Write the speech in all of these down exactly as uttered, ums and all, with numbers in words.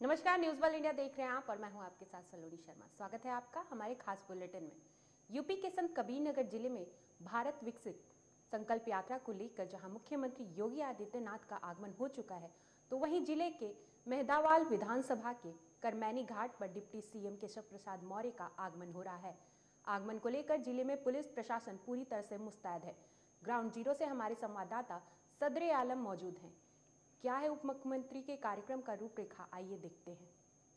नमस्कार, news world India देख रहे हैं आप और मैं हूं आपके साथ सलोनी शर्मा। स्वागत है आपका हमारे खास बुलेटिन में। यूपी के संत कबीरनगर जिले में भारत विकसित संकल्प यात्रा को लेकर जहां मुख्यमंत्री योगी आदित्यनाथ का आगमन हो चुका है, तो वहीं जिले के मेहदावाल विधानसभा के करमैनी घाट पर डिप्टी सीएम केशव प्रसाद मौर्य का आगमन हो रहा है। आगमन को लेकर जिले में पुलिस प्रशासन पूरी तरह से मुस्तैद है। ग्राउंड जीरो से हमारे संवाददाता सदरे आलम मौजूद हैं। क्या है उप मुख्यमंत्री के कार्यक्रम का रूपरेखा, आइए देखते हैं।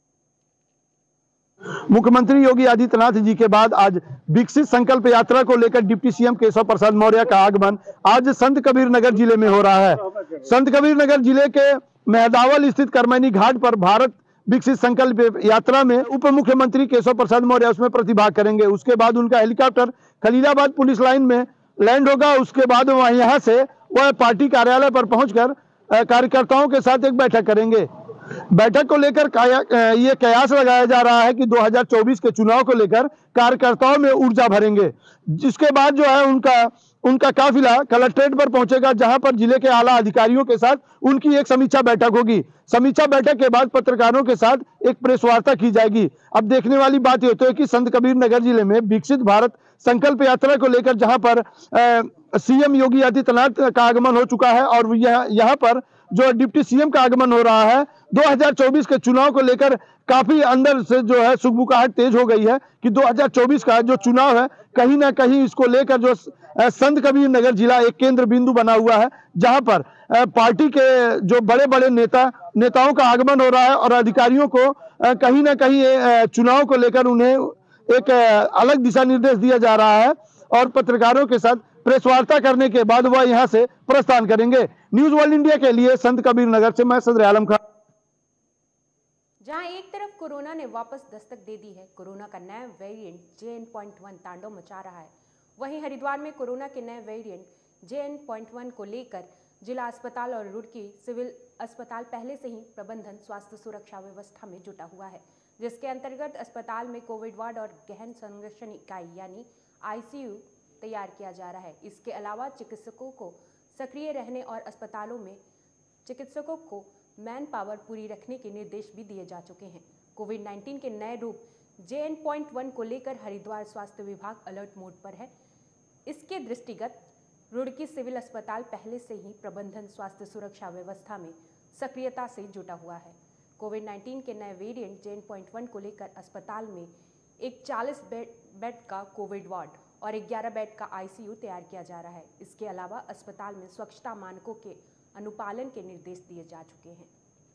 मुख्यमंत्री योगी आदित्यनाथ जी के बाद आज विकसित संकल्प यात्रा को लेकर डिप्टी सीएम केशव प्रसाद मौर्य का आगमन आज संत कबीर नगर जिले में हो रहा है। संत कबीर नगर जिले के मेहदावल स्थित करमैनी घाट पर भारत विकसित संकल्प यात्रा में उप मुख्यमंत्री केशव प्रसाद मौर्य उसमें प्रतिभाग करेंगे। उसके बाद उनका हेलीकॉप्टर खलीलाबाद पुलिस लाइन में लैंड होगा। उसके बाद वह यहाँ से वह पार्टी कार्यालय पर पहुंचकर कार्यकर्ताओं के साथ एक बैठक करेंगे। बैठक को लेकर ये कयास लगाया जा रहा है कि दो हज़ार चौबीस के चुनाव को लेकर कार्यकर्ताओं में ऊर्जा भरेंगे। जिसके बाद जो है उनका उनका काफिला कलेक्ट्रेट पर पहुंचेगा, जहां पर जिले के आला अधिकारियों के साथ उनकी एक समीक्षा बैठक होगी। समीक्षा बैठक के बाद पत्रकारों के साथ एक प्रेस वार्ता की जाएगी। अब देखने वाली बात यह तो है कि संत कबीर नगर जिले में विकसित भारत संकल्प यात्रा को लेकर जहां पर सीएम योगी आदित्यनाथ का आगमन हो चुका है और यह यहाँ पर जो डिप्टी सीएम का आगमन हो रहा है, दो हज़ार चौबीस के चुनाव को लेकर काफी अंदर से जो है सुगबुगाहट तेज हो गई है कि दो हज़ार चौबीस का जो चुनाव है कहीं ना कहीं इसको लेकर जो संत कबीर नगर जिला एक केंद्र बिंदु बना हुआ है, जहां पर पार्टी के जो बड़े बड़े नेता नेताओं का आगमन हो रहा है और अधिकारियों को कहीं ना कहीं चुनाव को लेकर उन्हें एक अलग दिशा निर्देश दिया जा रहा है और पत्रकारों के साथ प्रेस वार्ता करने के बाद वह यहां से प्रस्थान करेंगे। न्यूज वर्ल्ड इंडिया के लिए संत कबीर नगर से मैं सदर आलम खान। जहां एक तरफ कोरोना ने वापस दस्तक दे दी है, कोरोना का नया variant J N point one तांडव मचा रहा है, वहीं हरिद्वार में कोरोना के नए variant J N point one को लेकर जिला अस्पताल और रुड़की सिविल अस्पताल पहले से ही प्रबंधन स्वास्थ्य सुरक्षा व्यवस्था में जुटा हुआ है, जिसके अंतर्गत अस्पताल में कोविड वार्ड और गहन संरक्षण इकाई यानी आईसीयू तैयार किया जा रहा है। इसके अलावा चिकित्सकों को सक्रिय रहने और अस्पतालों में चिकित्सकों को मैन पावर पूरी रखने के निर्देश भी दिए जा चुके हैं। कोविड नाइन्टीन के नए रूप जे एन पॉइंट वन को लेकर हरिद्वार स्वास्थ्य विभाग अलर्ट मोड पर है। इसके दृष्टिगत रुड़की सिविल अस्पताल पहले से ही प्रबंधन स्वास्थ्य सुरक्षा व्यवस्था में सक्रियता से जुटा हुआ है। कोविड नाइन्टीन के नए variant J N point one को लेकर अस्पताल में एक चालीस बेड बेड का कोविड वार्ड और ग्यारह बेड का आईसीयू तैयार किया जा रहा है। इसके अलावा अस्पताल में स्वच्छता मानकों के अनुपालन के निर्देश दिए जा चुके हैं।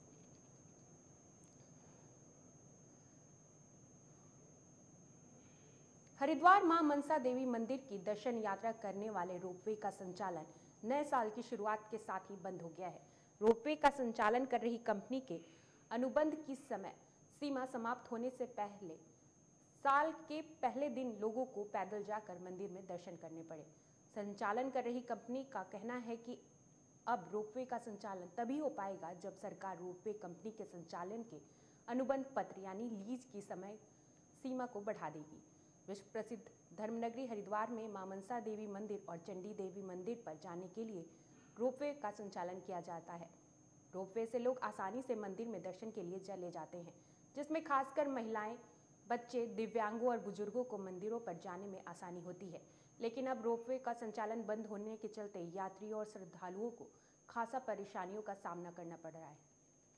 हरिद्वार मां मनसा देवी मंदिर की दर्शन यात्रा करने वाले रोपवे का संचालन नए साल की शुरुआत के साथ ही बंद हो गया है। रोपवे का संचालन कर रही कंपनी के अनुबंध की समय सीमा समाप्त होने से पहले साल के पहले दिन लोगों को पैदल जाकर मंदिर में दर्शन करने पड़े। संचालन कर रही कंपनी का कहना है कि अब रोपवे का संचालन तभी हो पाएगा जब सरकार रोपवे कंपनी के संचालन के अनुबंध पत्र यानी लीज की समय सीमा को बढ़ा देगी। विश्व प्रसिद्ध धर्मनगरी हरिद्वार में मां मनसा देवी मंदिर और चंडी देवी मंदिर पर जाने के लिए रोपवे का संचालन किया जाता है। रोपवे से लोग आसानी से मंदिर में दर्शन के लिए चले जाते हैं, जिसमें खासकर महिलाएं, बच्चे, दिव्यांगों और बुजुर्गों को मंदिरों पर जाने में आसानी होती है। लेकिन अब रोपवे का संचालन बंद होने के चलते यात्रियों और श्रद्धालुओं को खासा परेशानियों का सामना करना पड़ रहा है।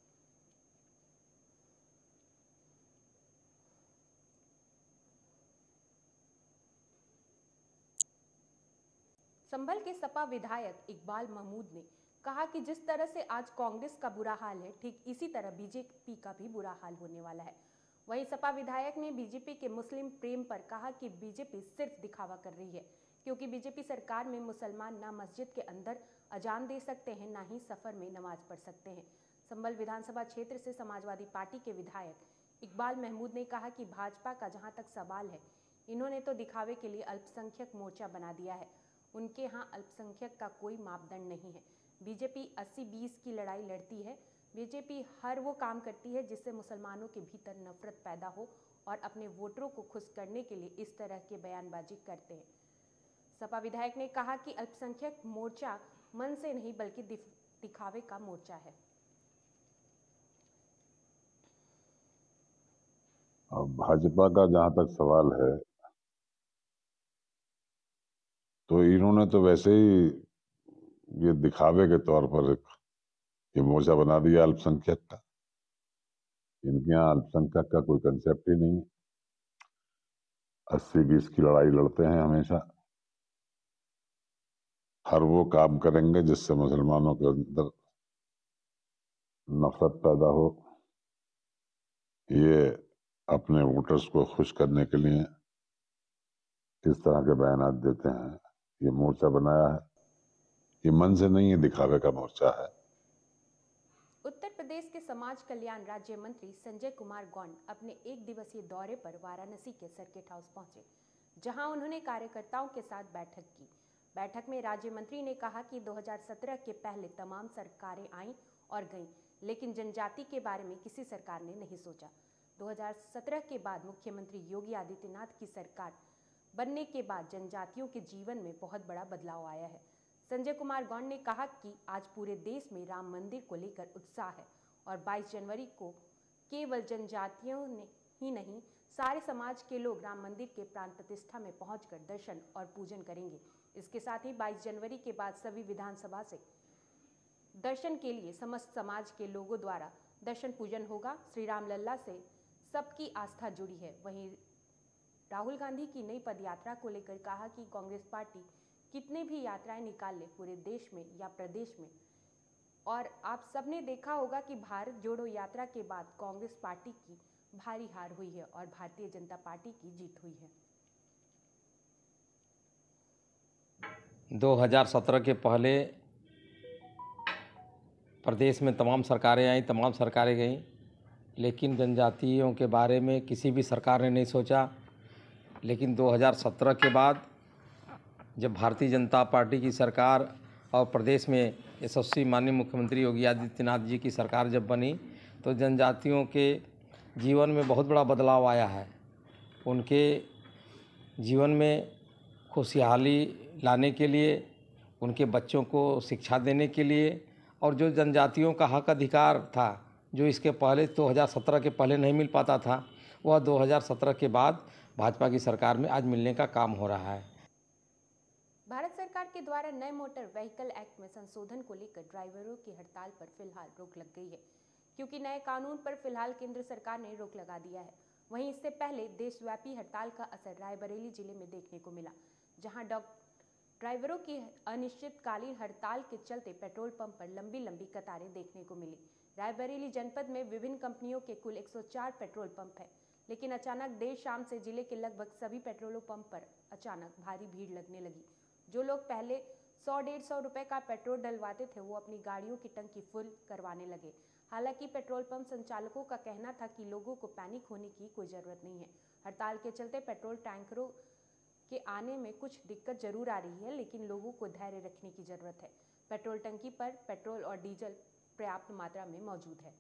संभल के सपा विधायक इकबाल महमूद ने कहा कि जिस तरह से आज कांग्रेस का बुरा हाल है, ठीक इसी तरह बीजेपी का भी बुरा हाल होने वाला है। वहीं सपा विधायक ने बीजेपी के मुस्लिम प्रेम पर कहा कि बीजेपी सिर्फ दिखावा कर रही है, क्योंकि बीजेपी सरकार में मुसलमान ना मस्जिद के अंदर अजान दे सकते हैं, ना ही सफर में नमाज पढ़ सकते हैं। संभल विधानसभा क्षेत्र से समाजवादी पार्टी के विधायक इकबाल महमूद ने कहा कि भाजपा का जहां तक सवाल है, इन्होंने तो दिखावे के लिए अल्पसंख्यक मोर्चा बना दिया है। उनके यहाँ अल्पसंख्यक का कोई मापदंड नहीं है। बीजेपी अस्सी बीस की लड़ाई लड़ती है। बीजेपी हर वो काम करती है जिससे मुसलमानों के भीतर नफरत पैदा हो और अपने वोटरों को खुश करने के लिए इस तरह के बयानबाजी करते हैं। सपा विधायक ने कहा कि अल्पसंख्यक मोर्चा मन से नहीं बल्कि दिखावे का मोर्चा है। अब भाजपा का जहां तक सवाल है, तो इन्होंने तो वैसे ही ये दिखावे के तौर पर एक ये मोर्चा बना दिया अल्पसंख्यक का। इनके यहाँ अल्पसंख्यक का कोई कंसेप्ट ही नहीं है। अस्सी बीस की लड़ाई लड़ते हैं हमेशा। हर वो काम करेंगे जिससे मुसलमानों के अंदर नफरत पैदा हो। ये अपने वोटर्स को खुश करने के लिए इस तरह के बयान देते हैं। ये मोर्चा बनाया है, ये मन से नहीं है, दिखावे का मोर्चा है। उत्तर प्रदेश के समाज कल्याण राज्य मंत्री संजय कुमार गौंड अपने एक दिवसीय दौरे पर वाराणसी के सर्किट हाउस पहुंचे, जहां उन्होंने कार्यकर्ताओं के साथ बैठक की। बैठक में राज्य मंत्री ने कहा कि दो हज़ार सत्रह के पहले तमाम सरकारें आईं और गईं, लेकिन जनजाति के बारे में किसी सरकार ने नहीं सोचा। दो हज़ार सत्रह के बाद मुख्यमंत्री योगी आदित्यनाथ की सरकार बनने के बाद जनजातियों के जीवन में बहुत बड़ा बदलाव आया है। संजय कुमार गौंड ने कहा कि आज पूरे देश में राम मंदिर को लेकर उत्साह है और बाईस जनवरी को केवल जनजातियों ने ही नहीं, सारे समाज के लोग राम मंदिर के प्राण प्रतिष्ठा में पहुंचकर दर्शन और पूजन करेंगे। इसके साथ ही बाईस जनवरी के बाद सभी विधानसभा से दर्शन के लिए समस्त समाज के लोगों द्वारा दर्शन पूजन होगा। श्री राम लल्ला से सबकी आस्था जुड़ी है। वहीं राहुल गांधी की नई पदयात्रा को लेकर कहा कि कांग्रेस पार्टी कितने भी यात्राएं निकाल ले पूरे देश में या प्रदेश में, और आप सबने देखा होगा कि भारत जोड़ो यात्रा के बाद कांग्रेस पार्टी की भारी हार हुई है और भारतीय जनता पार्टी की जीत हुई है। दो हज़ार सत्रह के पहले प्रदेश में तमाम सरकारें आईं, तमाम सरकारें गईं, लेकिन जनजातियों के बारे में किसी भी सरकार ने नहीं सोचा। लेकिन दो हज़ार सत्रह के बाद जब भारतीय जनता पार्टी की सरकार और प्रदेश में यशस्वी माननीय मुख्यमंत्री योगी आदित्यनाथ जी की सरकार जब बनी, तो जनजातियों के जीवन में बहुत बड़ा बदलाव आया है। उनके जीवन में खुशहाली लाने के लिए, उनके बच्चों को शिक्षा देने के लिए, और जो जनजातियों का हक अधिकार था जो इसके पहले दो हज़ार सत्रह के पहले नहीं मिल पाता था, वह दो हज़ार सत्रह के बाद भाजपा की सरकार में आज मिलने का काम हो रहा है। भारत सरकार के द्वारा नए मोटर व्हीकल एक्ट में संशोधन को लेकर ड्राइवरों की हड़ताल पर फिलहाल रोक लग गई है, क्योंकि नए कानून पर फिलहाल केंद्र सरकार ने रोक लगा दिया है। वहीं इससे पहले देशव्यापी हड़ताल का असर रायबरेली जिले में देखने को मिला, जहां ड्राइवरों की अनिश्चितकालीन हड़ताल के चलते पेट्रोल पंप पर लंबी लंबी कतारें देखने को मिली। रायबरेली जनपद में विभिन्न कंपनियों के कुल एक सौ चार पेट्रोल पंप है, लेकिन अचानक देर शाम से जिले के लगभग सभी पेट्रोल पंप पर अचानक भारी भीड़ लगने लगी। जो लोग पहले सौ डेढ़ सौ रुपए का पेट्रोल डलवाते थे, वो अपनी गाड़ियों की टंकी फुल करवाने लगे। हालांकि पेट्रोल पंप संचालकों का कहना था कि लोगों को पैनिक होने की कोई ज़रूरत नहीं है। हड़ताल के चलते पेट्रोल टैंकरों के आने में कुछ दिक्कत जरूर आ रही है, लेकिन लोगों को धैर्य रखने की ज़रूरत है। पेट्रोल टंकी पर पेट्रोल और डीजल पर्याप्त मात्रा में मौजूद है।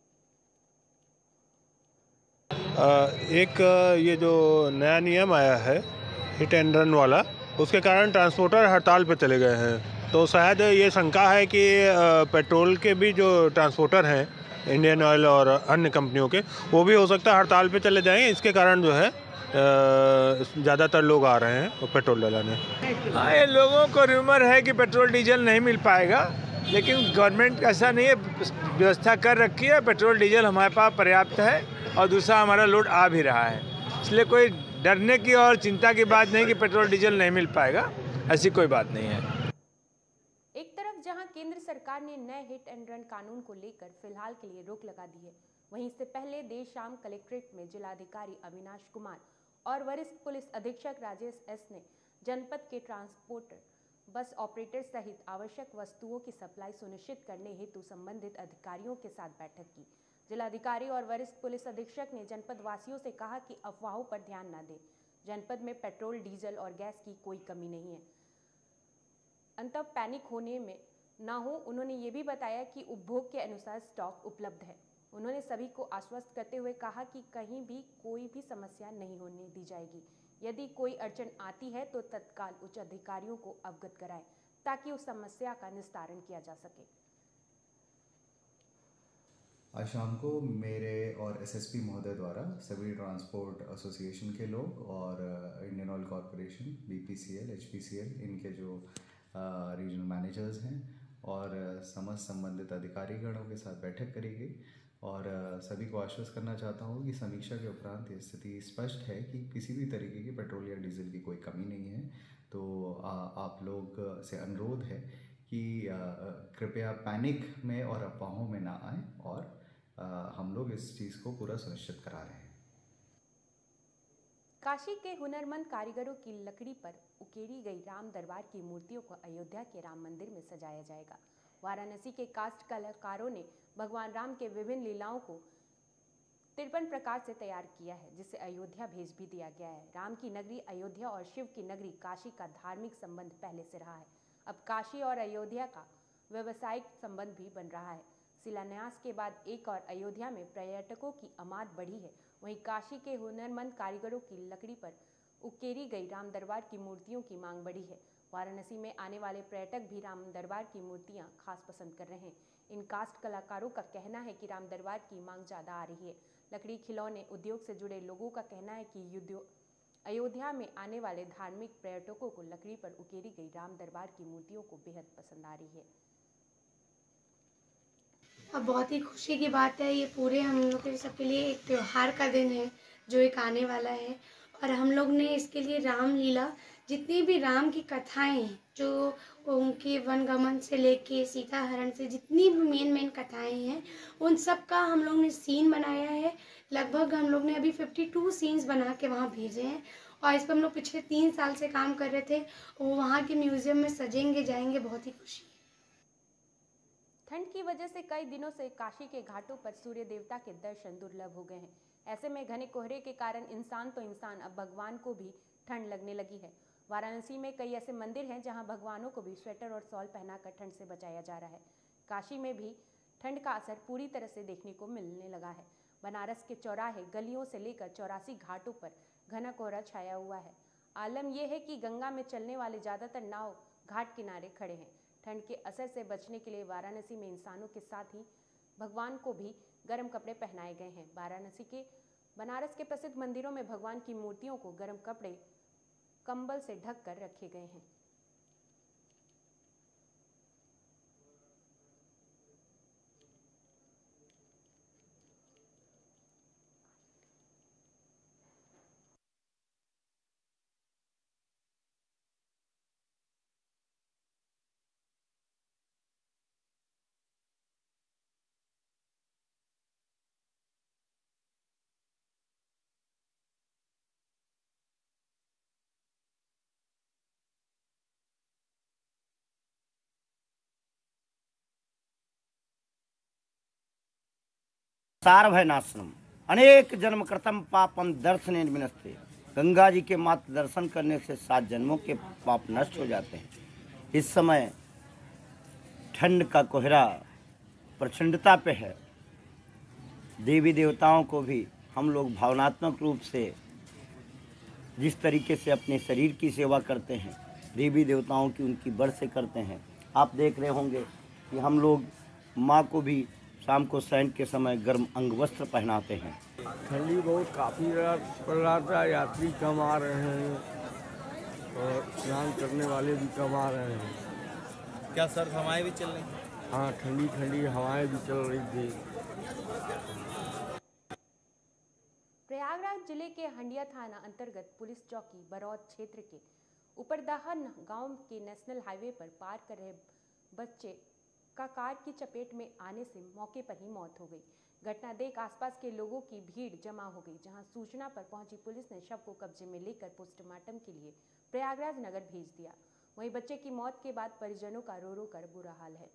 एक ये जो नया नियम आया है हिट एंड रन वाला, उसके कारण ट्रांसपोर्टर हड़ताल पर चले गए हैं। तो शायद ये शंका है कि पेट्रोल के भी जो ट्रांसपोर्टर हैं इंडियन ऑयल और अन्य कंपनियों के, वो भी हो सकता है हड़ताल पे चले जाएं। इसके कारण जो है ज़्यादातर लोग आ रहे हैं और पेट्रोल डलाने। हाँ, ये लोगों को रूमर है कि पेट्रोल डीजल नहीं मिल पाएगा, लेकिन गवर्नमेंट ऐसा नहीं है, व्यवस्था कर रखी है। पेट्रोल डीजल हमारे पास पर्याप्त है और दूसरा हमारा लोड आ भी रहा है, इसलिए कोई डरने की और चिंता की बात नहीं कि पेट्रोल डीजल नहीं मिल पाएगा, ऐसी कोई बात नहीं है। एक तरफ जहां केंद्र सरकार ने नए हिट एंड रन कानून को लेकर फिलहाल के लिए रोक लगा दी है, वहीं इससे पहले देर शाम कलेक्ट्रेट में जिलाधिकारी अविनाश कुमार और वरिष्ठ पुलिस अधीक्षक राजेश एस ने जनपद के ट्रांसपोर्टर, बस ऑपरेटर सहित आवश्यक वस्तुओं की सप्लाई सुनिश्चित करने हेतु संबंधित अधिकारियों के साथ बैठक की। जिलाधिकारी और वरिष्ठ पुलिस अधीक्षक ने जनपद वासियों से कहा कि अफवाहों पर ध्यान न दें। जनपद में पेट्रोल, डीजल और गैस की कोई कमी नहीं है, अंततः पैनिक होने में ना हो। उन्होंने ये भी बताया कि उपभोग के अनुसार स्टॉक उपलब्ध है। उन्होंने सभी को आश्वस्त करते हुए कहा कि कहीं भी कोई भी समस्या नहीं होने दी जाएगी। यदि कोई अड़चन आती है तो तत्काल उच्च अधिकारियों को अवगत कराएं, ताकि उस समस्या का निस्तारण किया जा सके। आज शाम को मेरे और एसएसपी महोदय द्वारा सभी ट्रांसपोर्ट एसोसिएशन के लोग और Indian Oil Corporation, BPCL, HPCL, इनके जो रीजनल मैनेजर्स हैं और समस्त संबंधित अधिकारीगणों के साथ बैठक करी गई और सभी को आश्वस्त करना चाहता हूँ कि समीक्षा के उपरांत ये स्थिति स्पष्ट है कि किसी भी तरीके की पेट्रोल या डीजल की कोई कमी नहीं है। तो आ, आप लोग से अनुरोध है कि आ, कृपया पैनिक में और अफवाहों में ना आए और आ, हम लोग इस चीज़ को पूरा सुनिश्चित करा रहे हैं। काशी के हुनरमंद कारीगरों की लकड़ी पर उकेरी गई राम दरबार की मूर्तियों को अयोध्या के राम मंदिर में सजाया जाएगा। वाराणसी के कास्ट कलाकारों ने भगवान राम के विभिन्न लीलाओं को तिरपन प्रकार से तैयार किया है, जिसे अयोध्या भेज भी दिया गया है। राम की नगरी अयोध्या और शिव की नगरी काशी का धार्मिक संबंध पहले से रहा है। अब काशी और अयोध्या का व्यवसायिक संबंध भी बन रहा है। शिलान्यास के बाद एक और अयोध्या में पर्यटकों की आमद बढ़ी है। वहीं काशी के हुनरमंद कारीगरों की लकड़ी पर उकेरी गई राम दरबार की मूर्तियों की मांग बढ़ी है। वाराणसी में आने वाले पर्यटक भी राम दरबार की मूर्तियां खास पसंद कर रहे हैं। इन कास्ट कलाकारों का कहना है कि राम दरबार की मांग ज़्यादा आ रही है। लकड़ी खिलौने उद्योग से जुड़े लोगों का कहना है कि अयोध्या में आने वाले धार्मिक पर्यटकों को लकड़ी पर उकेरी गई राम दरबार की मूर्तियों को बेहद पसंद आ रही है। अब बहुत ही खुशी की बात है, ये पूरे हम लोग के सबके लिए एक त्यौहार का दिन है जो एक आने वाला है और हम लोग ने इसके लिए रामलीला, जितनी भी राम की कथाएं हैं, जो उनके वनगमन से लेके सीता हरण से जितनी भी मेन मेन कथाएं हैं, उन सब का हम लोग ने सीन बनाया है। लगभग हम लोग ने अभी बावन सीन्स बना के वहाँ भेजे हैं और इस पर हम लोग पिछले तीन साल से काम कर रहे थे। वो वहाँ के म्यूजियम में सजेंगे जाएंगे, बहुत ही खुशी। ठंड की वजह से कई दिनों से काशी के घाटों पर सूर्य देवता के दर्शन दुर्लभ हो गए हैं। ऐसे में घने कोहरे के कारण इंसान तो इंसान, अब भगवान को भी ठंड लगने लगी है। वाराणसी में कई ऐसे मंदिर हैं जहां भगवानों को भी स्वेटर और शॉल पहनाकर ठंड से बचाया जा रहा है। काशी में भी ठंड का असर पूरी तरह से देखने को मिलने लगा है। बनारस के चौराहे, गलियों से लेकर चौरासी घाटों पर घना कोहरा छाया हुआ है। आलम यह है कि गंगा में चलने वाले ज़्यादातर नाव घाट किनारे खड़े हैं। ठंड के असर से बचने के लिए वाराणसी में इंसानों के साथ ही भगवान को भी गर्म कपड़े पहनाए गए हैं। वाराणसी के बनारस के प्रसिद्ध मंदिरों में भगवान की मूर्तियों को गर्म कपड़े, कंबल से ढक कर रखे गए हैं। सारभयनाशनम अनेक जन्म कृतम पापम दर्शन विनस्ते। गंगा जी के मात्र दर्शन करने से सात जन्मों के पाप नष्ट हो जाते हैं। इस समय ठंड का कोहरा प्रचंडता पे है। देवी देवताओं को भी हम लोग भावनात्मक रूप से जिस तरीके से अपने शरीर की सेवा करते हैं, देवी देवताओं की उनकी बढ़ से करते हैं। आप देख रहे होंगे कि हम लोग माँ को भी शाम को शयन के समय गर्म अंग वस्त्र पहनाते हैं। ठंडी बहुत काफ़ी पड़ रहा था, यात्री कम आ रहे हैं और स्नान करने वाले भी कम आ रहे हैं। क्या सर्द हवाएं भी चल रही हैं? हाँ, ठंडी ठंडी हवाएं भी चल रही थी। प्रयागराज जिले के हंडिया थाना अंतर्गत पुलिस चौकी बरौद क्षेत्र के उपरदाहा गांव के नेशनल हाईवे पर पार कर रहे बच्चे का कार की चपेट में आने से मौके पर ही मौत हो गई। घटना देख आसपास के लोगों की भीड़ जमा हो गई, जहां सूचना पर पहुंची पुलिस ने शव को कब्जे में लेकर पोस्टमार्टम के लिए प्रयागराज नगर भेज दिया। वहीं बच्चे की मौत के बाद परिजनों का रो रो कर बुरा हाल है।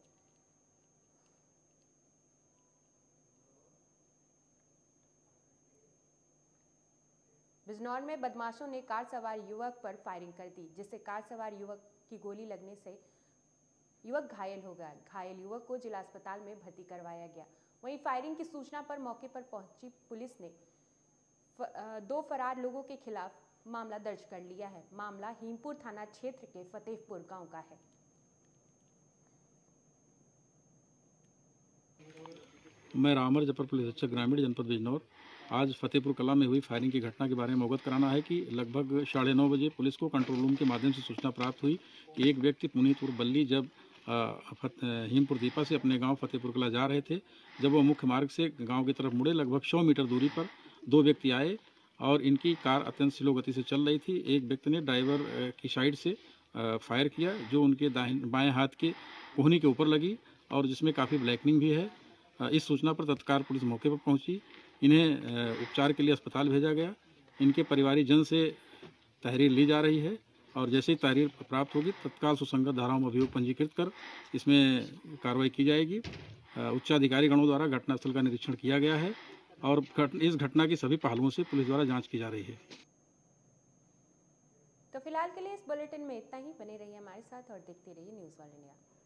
बिजनौर में बदमाशों ने कार सवार युवक पर फायरिंग कर दी, जिससे कार सवार युवक की गोली लगने से युवक घायल हो गया। घायल युवक को जिला अस्पताल में भर्ती करवाया गया। वहीं फायरिंग की सूचना पर मौके पर पहुंची पुलिस ने दो फरार लोगों के खिलाफ मामला दर्ज कर लिया है। मामला हीमपुर थाना क्षेत्र के फतेहपुर गांव का है। मैं रामर जफर पुलिस अधीक्षक ग्रामीण जनपद बिजनौर। आज फतेहपुर कला में हुई फायरिंग की घटना के बारे में अवगत कराना है कि लगभग साढ़े नौ बजे पुलिस को कंट्रोल रूम के माध्यम से सूचना प्राप्त हुई कि एक व्यक्ति पुनीतपुर बल्ली जब हिमपुर दीपा से अपने गांव फतेहपुर कला जा रहे थे, जब वो मुख्य मार्ग से गांव की तरफ मुड़े, लगभग सौ मीटर दूरी पर दो व्यक्ति आए और इनकी कार अत्यंत स्लो गति से चल रही थी। एक व्यक्ति ने ड्राइवर की साइड से फायर किया जो उनके दाहिने बाएं हाथ के कोहनी के ऊपर लगी और जिसमें काफ़ी ब्लैकनिंग भी है। इस सूचना पर तत्काल पुलिस मौके पर पहुंची, इन्हें उपचार के लिए अस्पताल भेजा गया। इनके परिवारिक जन से तहरीर ली जा रही है और जैसे ही तहरीर प्राप्त होगी तत्काल सुसंगत धाराओं में अभियोग पंजीकृत कर इसमें कार्रवाई की जाएगी। उच्चाधिकारी गणों द्वारा घटनास्थल का निरीक्षण किया गया है और इस घटना की सभी पहलुओं से पुलिस द्वारा जांच की जा रही है। तो फिलहाल के लिए इस बुलेटिन में इतना ही। बने रहिए हमारे साथ और देखते रहिए न्यूज़ वन इंडिया।